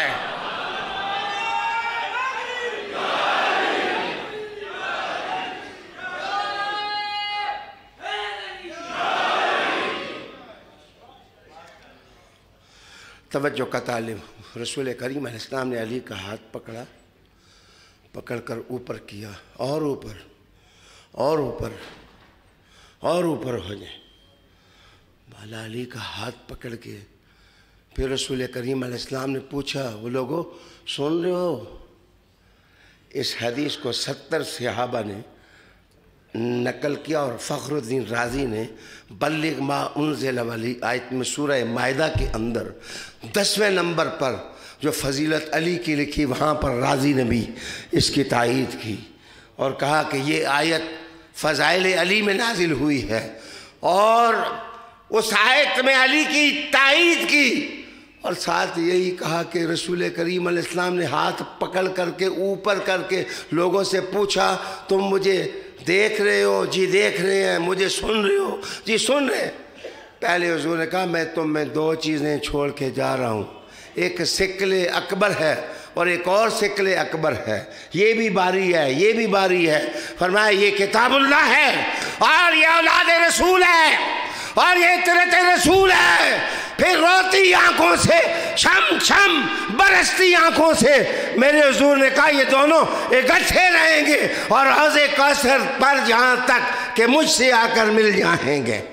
توجہ کا تعلیم، رسول کریم علیہ السلام نے علی کا ہاتھ پکڑا، پکڑ کر اوپر کیا، اور اوپر، اور اوپر، اور اوپر ہو جائے۔ بالا علی کا ہاتھ پکڑ کے پھر رسول کریم علیہ السلام نے پوچھا وہ لوگو سن رہے ہو؟ اس حدیث کو 70 صحابہ نے نقل کیا اور فخر الدین رازی نے بلغ ما انزل والی آیت میں سورہ مائدہ کے اندر 10ویں نمبر پر جو فضیلت علی کی لکھی وہاں پر رازی نے بھی اس کی تائید کی اور کہا کہ یہ آیت فضائل علی میں نازل ہوئی ہے، اور اس آیت میں علی کی تائید کی، اور ساتھ یہی کہا کہ رسول کریم علیہ السلام نے ہاتھ پکڑ کر کے اوپر کر کے لوگوں سے پوچھا تم مجھے دیکھ رہے ہو؟ جی دیکھ رہے ہیں۔ مجھے سن رہے ہو؟ جی سن رہے ہیں۔ پہلے حضور نے کہا میں تم میں 2 چیزیں چھوڑ کے جا رہا ہوں، ایک ثقل اکبر ہے اور ایک اور ثقل اکبر ہے، یہ بھی باری ہے، یہ بھی باری ہے۔ فرمایا یہ کتاب اللہ ہے اور یہ اولاد رسول ہے اور یہ طرت رسول ہے۔ پھر روتی آنکھوں سے، چھم چھم برستی آنکھوں سے میرے حضور نے کہا یہ دونوں اکٹھے رہیں گے اور حوض کوثر پر جہاں تک کہ مجھ سے آ کر مل جائیں گے۔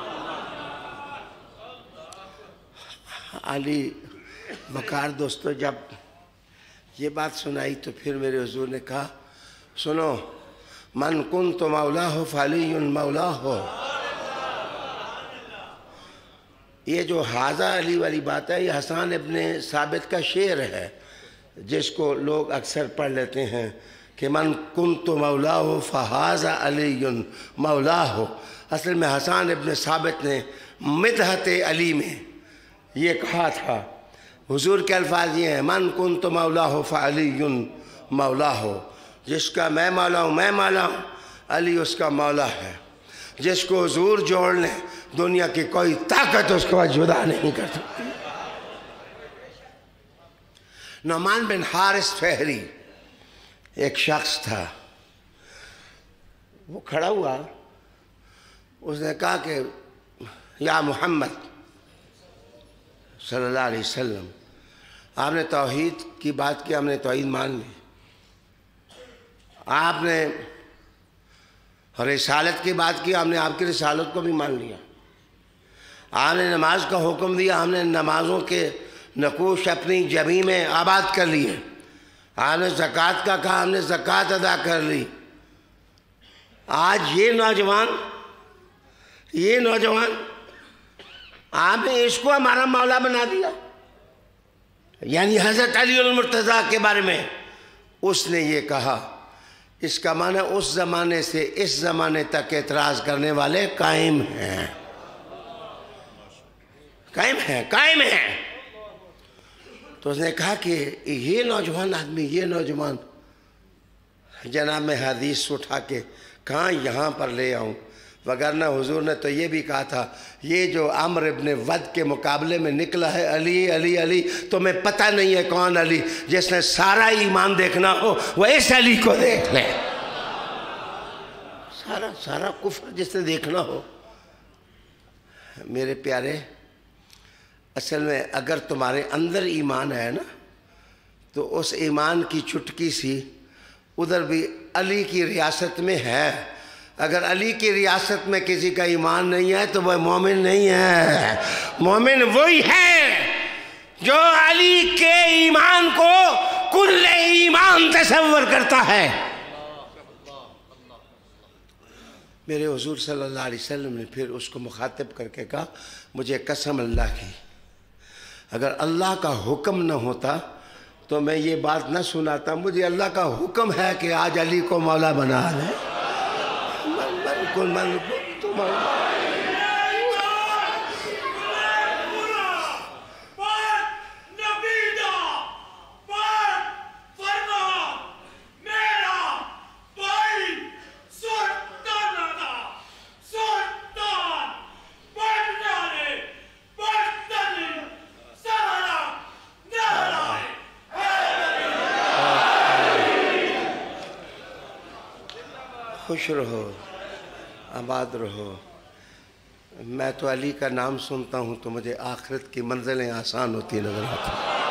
علی وقار دوستو جب یہ بات سنائی تو پھر میرے حضور نے کہا سنو، من کنت مولاہ فعلی مولاہ۔ یہ جو حاضہ علی والی بات ہے یہ حسان ابن ثابت کا شعر ہے جس کو لوگ اکثر پڑھ لیتے ہیں کہ من کنت مولاہ فحاذا علی مولاہ۔ اصل میں حسان ابن ثابت نے مدحت علی میں یہ کہا تھا، حضور کے الفاظ یہ ہیں من کنت مولاہ فعلی مولاہ، جس کا میں مولا ہوں میں مولا ہوں، علی اس کا مولا ہے۔ جس کو حضور جوڑ لیں دنیا کی کوئی طاقت اس کو جدا نہیں کر سکتی۔ نعمان بن حارث فہری ایک شخص تھا، وہ کھڑا ہوا اس نے کہا کہ یا محمد صلی اللہ علیہ وسلم، آپ نے توحید کی بات کی، ہم نے توحید مان لی. آپ نے رسالت کی بات کی، ہم نے آپ کی رسالت کو بھی مان لیا. آپ نے نماز کا حکم دیا، ہم نے نمازوں کے نقوش اپنی جبیں میں آباد کر لیے. آپ نے زکوٰۃ کا کہا، ہم نے زکوٰۃ ادا کر لی. آج یہ نوجوان آپ نے اس کو ہمارا مولا بنا دیا. یعنی حضرت علی المرتضیٰ کے بارے میں اس نے یہ کہا. اس کا معنی اس زمانے سے اس زمانے تک اعتراض کرنے والے قائم ہیں. تو اس نے کہا کہ یہ نوجوان آدمی، یہ نوجوان، جناب میں حدیث اٹھا کے کہاں یہاں پر لے آؤں، وگرنہ حضور نے تو یہ بھی کہا تھا یہ جو عمرو ابن ود کے مقابلے میں نکلا ہے علی علی علی، تمہیں پتہ نہیں ہے کون علی. جس نے سارا ایمان دیکھنا ہو وہ اس علی کو دیکھ لے. سارا کفر جس نے دیکھنا ہو. میرے پیارے، اصل میں اگر تمہارے اندر ایمان ہے نا تو اس ایمان کی چٹکی سی ادھر بھی علی کی ریاست میں ہے. اگر علی کی ریاست میں کسی کا ایمان نہیں ہے تو وہ مومن نہیں ہے. مومن وہی ہے جو علی کے ایمان کو کل ایمان تصور کرتا ہے. میرے حضور صلی اللہ علیہ وسلم نے پھر اس کو مخاطب کر کے کہا مجھے قسم اللہ کی، اگر اللہ کا حکم نہ ہوتا تو میں یہ بات نہ سناتا. مجھے اللہ کا حکم ہے کہ آج علی کو مولا بنا لے. خوش رہو، آباد رہو. میں تو علی کا نام سنتا ہوں تو مجھے آخرت کی منزلیں آسان ہوتی نظر آتی،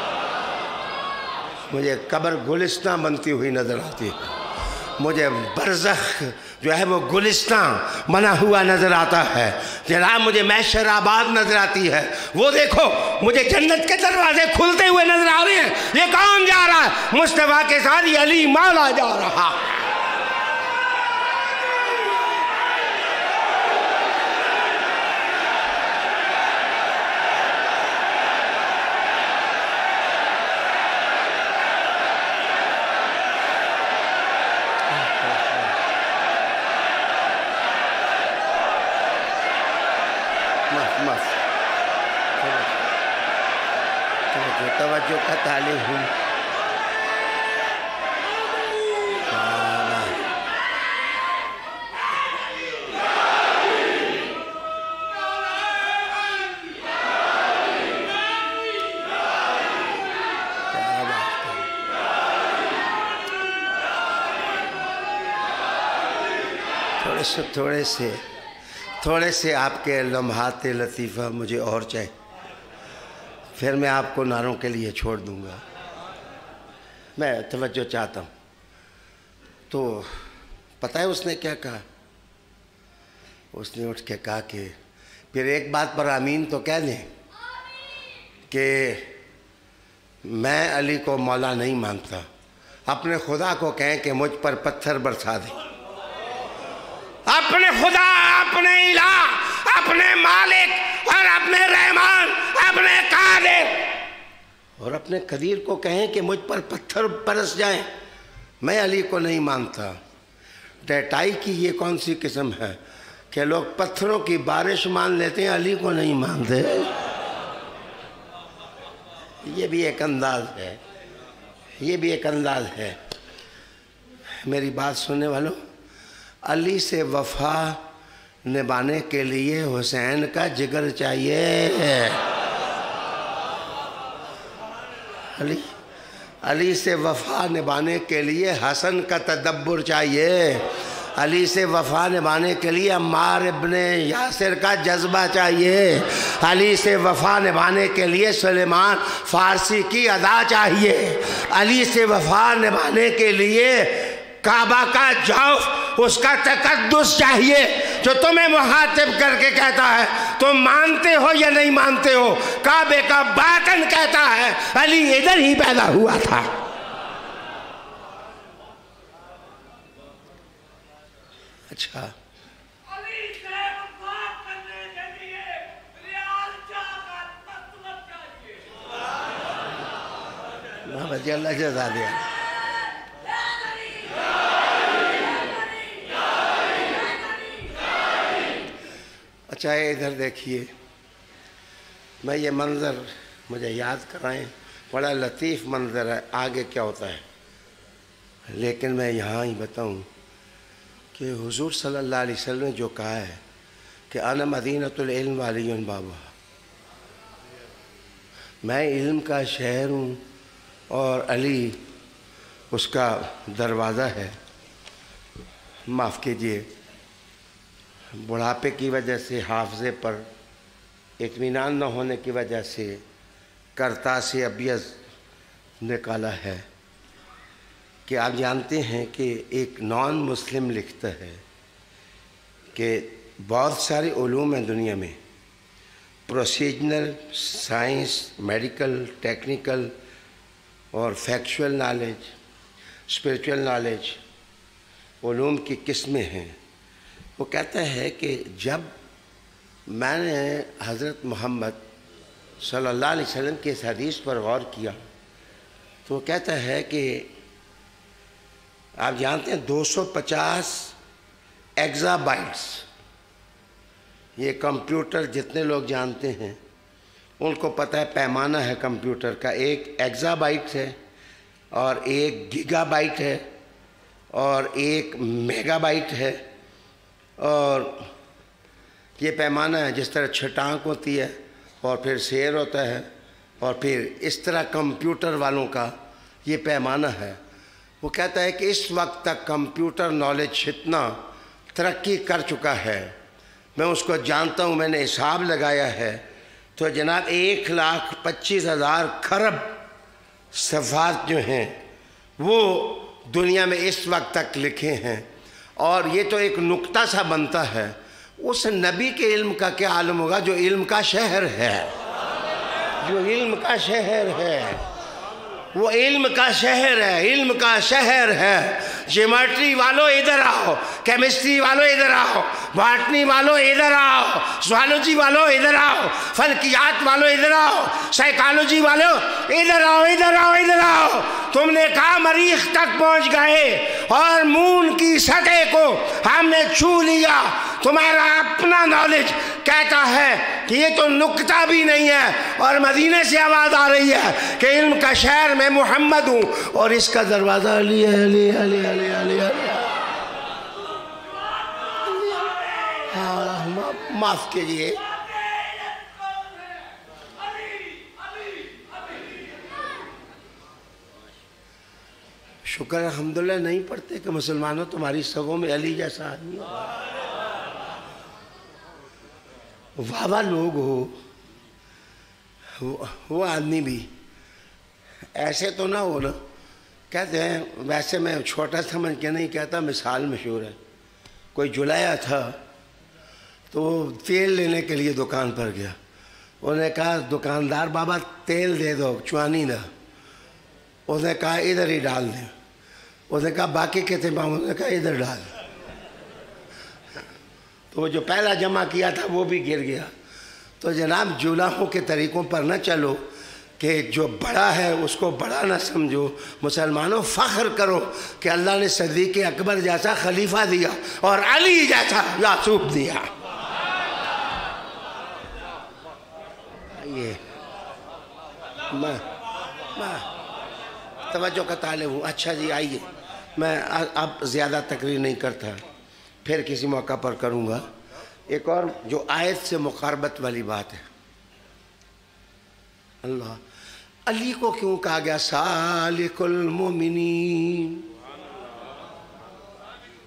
مجھے قبر گلستان بنتی ہوئی نظر آتی، مجھے برزخ جو ہے وہ گلستان بنا ہوا نظر آتا ہے. جناب مجھے محشر آباد نظر آتی ہے. وہ دیکھو مجھے جنت کے دروازے کھلتے ہوئے نظر آ رہے ہیں. یہ کون جا رہا ہے؟ مصطفیٰ کے ساتھ یہ علی مولا جا رہا ہے. توجہ کا طالب ہوں. تھوڑے سے آپ کے لمحات لطیفہ مجھے اور چاہیے، پھر میں آپ کو نعروں کے لیے چھوڑ دوں گا. میں توجہ چاہتا ہوں. تو پتہ ہے اس نے کیا کہا؟ اس نے اٹھ کے کہا کہ پھر ایک بات پر آمین تو کہہ دیں کہ میں علی کو مولا نہیں مانتا. اپنے خدا کو کہیں کہ مجھ پر پتھر برسا دیں. اپنے خدا، اپنے الہ، اپنے مالک اور اپنے رحمان، اپنے قادر اور اپنے قدیر کو کہیں کہ مجھ پر پتھر برس جائیں. میں علی کو نہیں مانتا. ڈیٹائی کی یہ کون سی قسم ہے کہ لوگ پتھروں کی بارش مان لیتے ہیں، علی کو نہیں مانتے. یہ بھی ایک انداز ہے. میری بات سننے والوں، علی سے وفا نبھانے کے لیے حسین کا جگر چاہیے. علی سے وفا نبھانے کے لیے حسن کا تدبر چاہیے. علی سے وفا نبھانے کے لیے عمار ابن یاسر کا جذبہ چاہیے، علی سے وفا نبھانے کے لیے سلیمان فارسی کی ادا چاہیے، علی سے وفا نبھانے کے لیے کعبہ کا جوف، اس کا تقدس چاہیے، جو تمہیں مخاطب کر کے کہتا ہے تم مانتے ہو یا نہیں مانتے ہو، کعبے کا باطن کہتا ہے علی ادھر ہی پیدا ہوا تھا۔ اچھا علی سے وفا کرنے کے لیے ریال جاگت مطلب چاہیے۔ محمد اللہ جزا دیا۔ اچھا ادھر دیکھیے، میں یہ منظر مجھے یاد کرائیں، بڑا لطیف منظر ہے، آگے کیا ہوتا ہے، لیکن میں یہاں ہی بتاؤں کہ حضور صلی اللہ علیہ وسلم نے جو کہا ہے کہ انا مدینۃ العلم وعلی بابا، میں علم کا شہر ہوں اور علی اس کا دروازہ ہے۔ معاف کیجئے، بڑھاپے کی وجہ سے حافظے پر اطمینان نہ ہونے کی وجہ سے کرتاس ابیض نکالا ہے کہ آپ جانتے ہیں کہ ایک نان مسلم لکھتا ہے کہ بہت سارے علوم ہیں دنیا میں، پروسیجنل سائنس، میڈیکل، ٹیکنیکل اور فیکچول نالج، اسپریچول نالج، علوم کی قسمیں ہیں۔ وہ کہتا ہے کہ جب میں نے حضرت محمد صلی اللہ علیہ وسلم کی اس حدیث پر غور کیا تو وہ کہتا ہے کہ آپ جانتے ہیں 250 ایگزا بائٹس، یہ کمپیوٹر جتنے لوگ جانتے ہیں ان کو پتہ ہے پیمانہ ہے کمپیوٹر کا، ایک ایگزا بائٹ ہے اور ایک گیگا بائٹ ہے اور ایک میگا بائٹ ہے، اور یہ پیمانہ ہے جس طرح چھٹانک ہوتی ہے اور پھر شیر ہوتا ہے اور پھر اس طرح کمپیوٹر والوں کا یہ پیمانہ ہے۔ وہ کہتا ہے کہ اس وقت تک کمپیوٹر نالج اتنا ترقی کر چکا ہے، میں اس کو جانتا ہوں، میں نے حساب لگایا ہے تو جناب 1,25,000 کھرب صفحات جو ہیں وہ دنیا میں اس وقت تک لکھے ہیں، اور یہ تو ایک نقطہ سا بنتا ہے، اس نبی کے علم کا کیا عالم ہوگا جو علم کا شہر ہے، جو علم کا شہر ہے، وہ علم کا شہر ہے، علم کا شہر ہے۔ جیومیٹری والوں ادھر آؤ، کیمسٹری والوں ادھر آؤ، باٹنی والوں ادھر آؤ، زوالوجی والوں ادھر آؤ، فلکیات والوں ادھر آؤ، سائیکالوجی والوں ادھر آؤ، ادھر آؤ، ادھر آؤ۔ تم نے کہا مریخ تک پہنچ گئے اور مون کی سطح کو ہم نے چھو لیا، تمہارا اپنا نالج کہتا ہے کہ یہ تو نقطہ بھی نہیں ہے، اور مدینے سے آواز آ رہی ہے کہ علم کا شہر میں محمد ہوں اور اس کا دروازہ علی ہے، علی علی علی علی علی۔ معاف کیجئے، شکر الحمدللہ نہیں پڑھتے کہ مسلمانوں تمہاری سگوں میں علی جیسا آدمی ہو، واہ واہ لوگ ہو، وہ آدمی بھی ایسے تو نہ ہو نا۔ کہتے ہیں، ویسے میں چھوٹا سمجھ کے نہیں کہتا، مثال مشہور ہے، کوئی جلایا تھا تو وہ تیل لینے کے لیے دکان پر گیا، انہوں نے کہا دکاندار بابا تیل دے دو، چوانی دا، اس نے کہا ادھر ہی ڈال دیں، اس نے کہا باقی کہتے ہیں، اس نے کہا ادھر ڈال، تو وہ جو پہلا جمع کیا تھا وہ بھی گر گیا۔ تو جناب جولاہوں کے طریقوں پر نہ چلو کہ جو بڑا ہے اس کو بڑا نہ سمجھو۔ مسلمانوں فخر کرو کہ اللہ نے صدیق اکبر جیسا خلیفہ دیا اور علی جیسا یعقوب دیا۔ یہ میں توجہ کا طالب ہوں۔ اچھا جی آئیے، میں اب زیادہ تقریر نہیں کرتا، پھر کسی موقع پر کروں گا۔ ایک اور جو آیت سے مقاربت والی بات ہے، اللہ علی کو کیوں کہا گیا سالک المومنین؟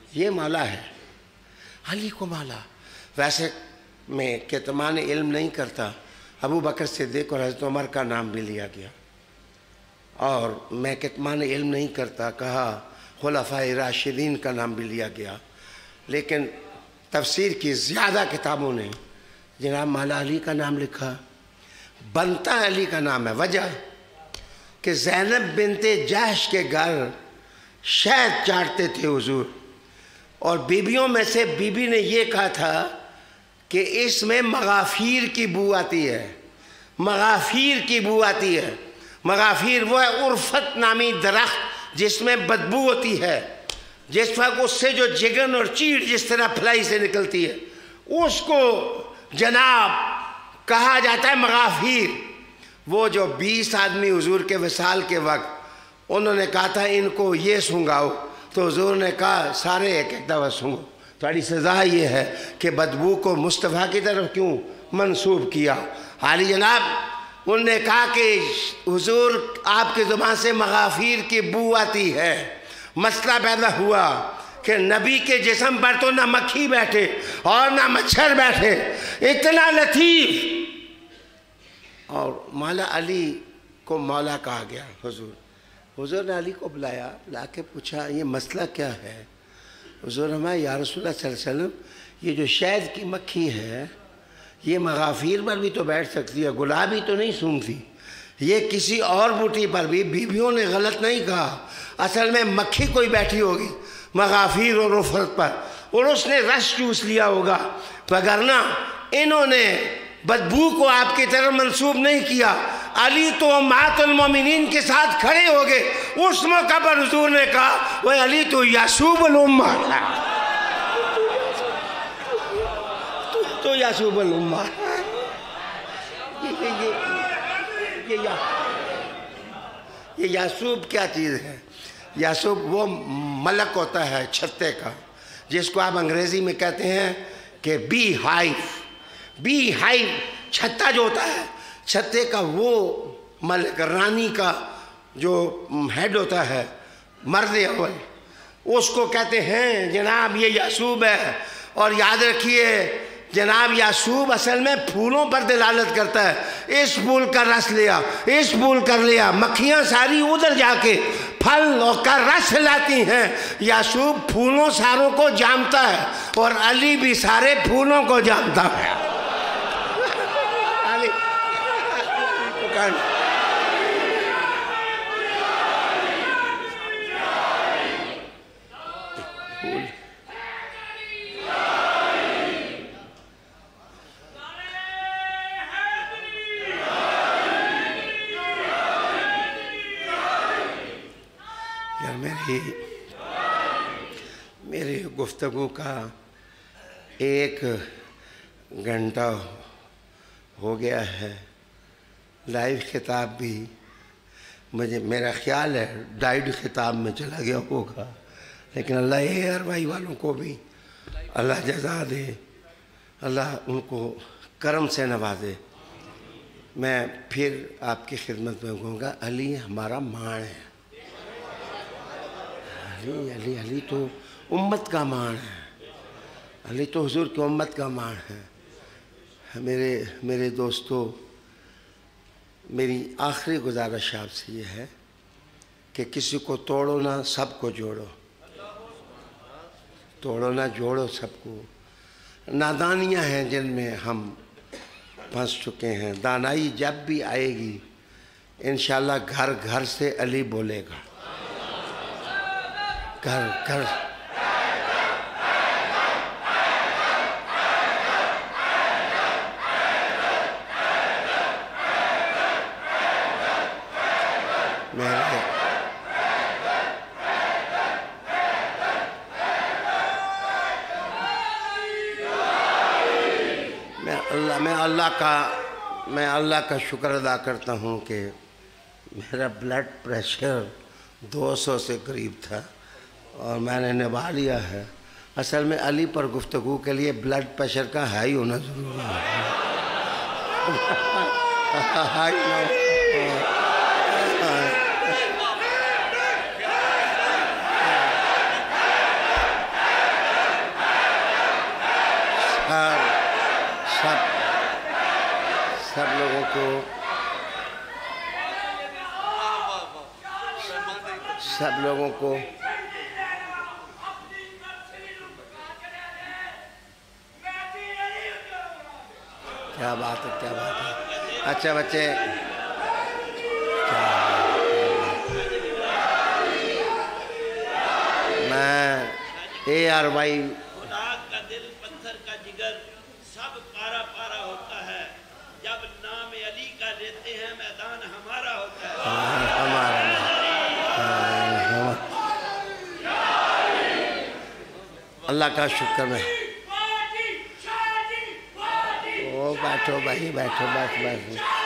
یہ مولا ہے، علی کو مولا. ویسے میں کتمان علم نہیں کرتا، ابو بکر صدیق اور حضرت عمر کا نام بھی لیا گیا، اور میں کتمان علم نہیں کرتا، کہا خلفائے راشدین کا نام بھی لیا گیا، لیکن تفسیر کی زیادہ کتابوں نے جناب مولا علی کا نام لکھا. بنتا علی کا نام ہے، وجہ کہ زینب بنت جحش کے گھر شہد چاٹتے تھے حضور، اور بیبیوں میں سے بیوی نے یہ کہا تھا کہ اس میں مغافیر کی بو آتی ہے، مغافیر کی بو آتی ہے. مغافیر وہ ہے عرفت نامی درخت جس میں بدبو ہوتی ہے، جس وقت اس سے جو جگن اور چیڑ جس طرح پھلائی سے نکلتی ہے اس کو جناب کہا جاتا ہے مغافیر. وہ جو 20 آدمی حضور کے وصال کے وقت انہوں نے کہا تھا ان کو یہ سنگاؤ، تو حضور نے کہا سارے ایک ایک دفعہ سنگو. تھوڑی سزا یہ ہے کہ بدبو کو مصطفیٰ کی طرف کیوں منسوب کیا. عالی جناب انہوں نے کہا کہ حضور آپ کی زبان سے مغافیر کی بو آتی ہے. مسئلہ پیدا ہوا کہ نبی کے جسم پر تو نہ مکھی بیٹھے اور نہ مچھر بیٹھے، اتنا لطیف. اور مولا علی کو مولا کہا گیا. حضور نے علی کو بلایا، بلا کے پوچھا یہ مسئلہ کیا ہے؟ حضور نے یا رسول اللہ صلی اللہ علیہ وسلم یہ جو شہد کی مکھی ہے یہ مغافیر پر بھی تو بیٹھ سکتی ہے، گلابی تو نہیں سونگتی. یہ کسی اور بوٹی پر بھی بیویوں نے غلط نہیں کہا، اصل میں مکھی کوئی بیٹھی ہوگی مغافیر اور رفت پر اور اس نے رس چوس لیا ہوگا، وگرنہ انہوں نے بدبو کو آپ کی طرف منسوب نہیں کیا. علی تو امہات المومنین کے ساتھ کھڑے ہو گئے. اس موقع پر حضور نے کہا وہ علی تو یعصوب الامہ ہے، تو یعصوب الامہ. یہ یعصوب کیا چیز ہے؟ یعصوب وہ ملک ہوتا ہے چھتے کا، جس کو آپ انگریزی میں کہتے ہیں کہ بی ہائیو. چھتا جو ہوتا ہے چھتے کا وہ ملک، رانی کا جو ہیڈ ہوتا ہے مرد اول، اس کو کہتے ہیں جناب یہ یعصوب ہے. اور یاد رکھیے جناب یعصوب اصل میں پھولوں پر دلالت کرتا ہے. اس پھول کا رس لیا، اس پھول کر لیا، مکھیاں ساری ادھر جا کے پھل کا رس لاتی ہیں. یعصوب پھولوں ساروں کو جانتا ہے اور علی بھی سارے پھولوں کو جانتا ہے. میری گفتگو کا 1 گھنٹہ ہو گیا ہے. لائیو خطاب بھی میرا خیال ہے ڈائیڈ خطاب میں چلا گیا ہوگا، لیکن اللہ ایئر بھائی والوں کو بھی اللہ جزا دے، اللہ ان کو کرم سے نوازے. میں پھر آپ کی خدمت میں کہوں گا علی ہمارا مان ہے. علی تو امت کا مان ہے، علی تو حضور کی امت کا مان ہے. میرے دوستو، میری آخری گزارش آپ سے یہ ہے کہ کسی کو توڑو نہ، سب کو جوڑو. توڑو نہ، جوڑو سب کو. نادانیاں ہیں جن میں ہم پھنس چکے ہیں. دانائی جب بھی آئے گی انشاءاللہ گھر گھر سے علی بولے گا. گھر گھر میں اللہ کا شکر ادا کرتا ہوں کہ میرا بلڈ پریشر 200 سے قریب تھا اور میں نے نبھا لیا ہے. اصل میں علی پر گفتگو کے لیے بلڈ پریشر کا ہائی ہونا ضروری ہے. سب لوگوں کو کیا بات ہے، کیا بات ہے. اچھا بچے، میں یار بھائی خدا کا دل پتھر کا جگر سب پارا پارا ہوتا ہے، جب نام علی کا لیتے ہیں میدان ہمارا ہوتا ہے. اللہ کا شکر ہے. او بیٹھو بھائی، بیٹھو، بیٹھ بیٹھ.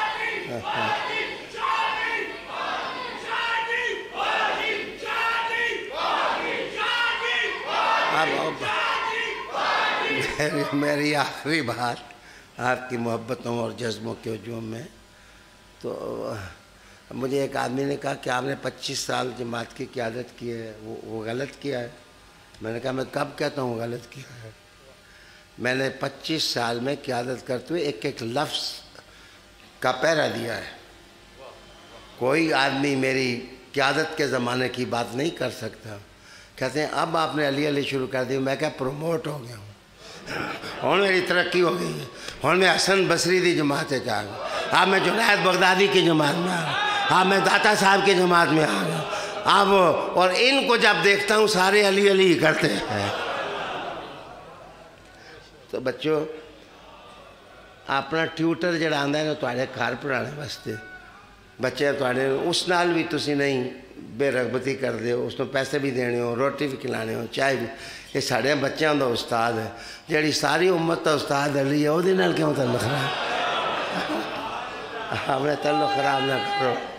میری آخری بات آپ کی محبتوں اور جذبوں کے ہجوم میں. تو مجھے ایک آدمی نے کہا کہ آپ نے 25 سال جماعت کی قیادت کی ہے، وہ غلط کیا ہے. میں نے کہا میں کب کہتا ہوں غلط کیا ہے؟ میں نے 25 سال میں قیادت کرتے ہوئے ایک ایک لفظ کا پہرا دیا ہے. کوئی آدمی میری قیادت کے زمانے کی بات نہیں کر سکتا. کہتے ہیں اب آپ نے علی علی شروع کر دی. میں کہا پروموٹ ہو گیا ہوں، ہوں میری ترقی ہو گئی ہے. ہوں میں حسن بصری دی جماعت چ آ گیا، اب میں جنید بغدادی کی جماعت میں آ گیا، اب میں داتا صاحب کی جماعت میں آ گیا. اب اور ان کو جب دیکھتا ہوں سارے علی علی کرتے ہیں. تو بچوں، اپنا ٹیوٹر جڑا آندا ہے نا تواڈے گھر پڑھانے واسطے، بچے تواڈے اس نال بھی تسی نہیں بے رغبتی کر دے ہو، اس کو پیسے بھی دینے ہو، روٹی بھی کھلانے ہو، چائے بھی. یہ ساڑے بچوں دا استاد ہے. جیڑی ساری امت دا استاد علی ہے وہ دے نال کیوں تعلق خراب؟ اپنے تعلق خراب نہ کرو.